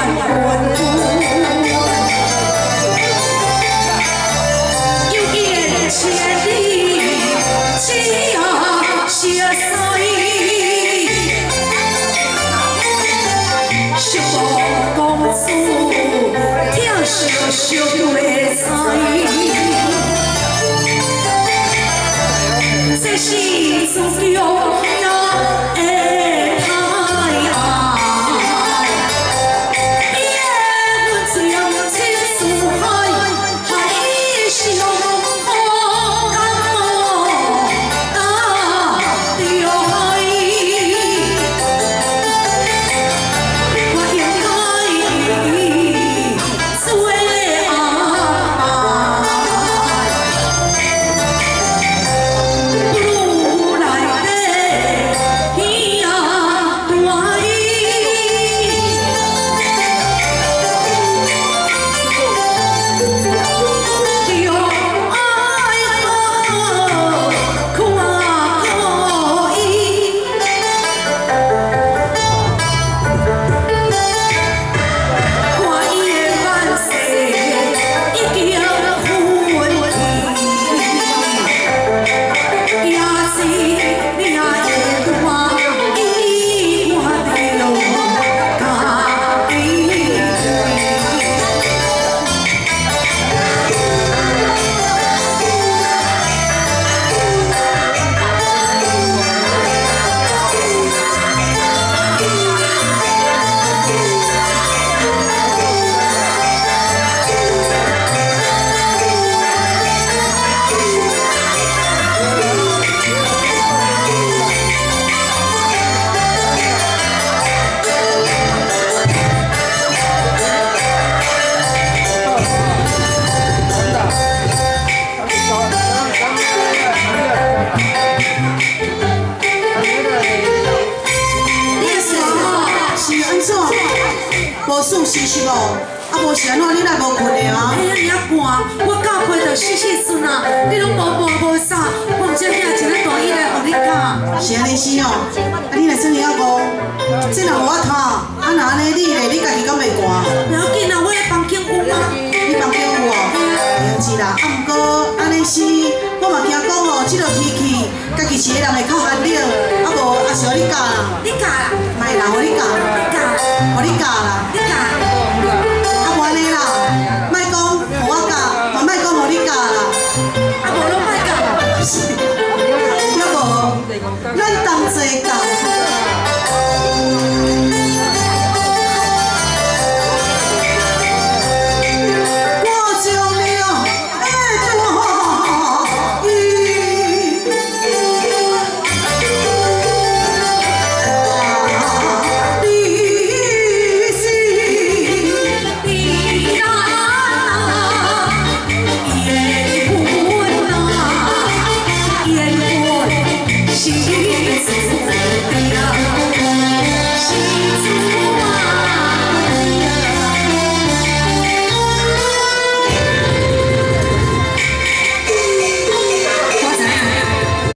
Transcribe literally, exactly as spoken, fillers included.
这是自由呀！ 无事实是无，啊无是安怎你来无困的啊？ 哎呀，你啊寒，我教会着细细孙啊，你拢无汗无衫，我毋知影一个大衣来互你教。 是安尼是哦，啊你若真尔啊无，这若无法通，啊若安尼你咧，你家己敢袂寒？ 不要紧啊，我的房间有啊。 你房间有哦？对是啦，啊毋过安尼是，我嘛听讲哦，即落天气，家己是个人会较寒冷，啊无也是互你教啦。 你教啦？ 卖人互你教。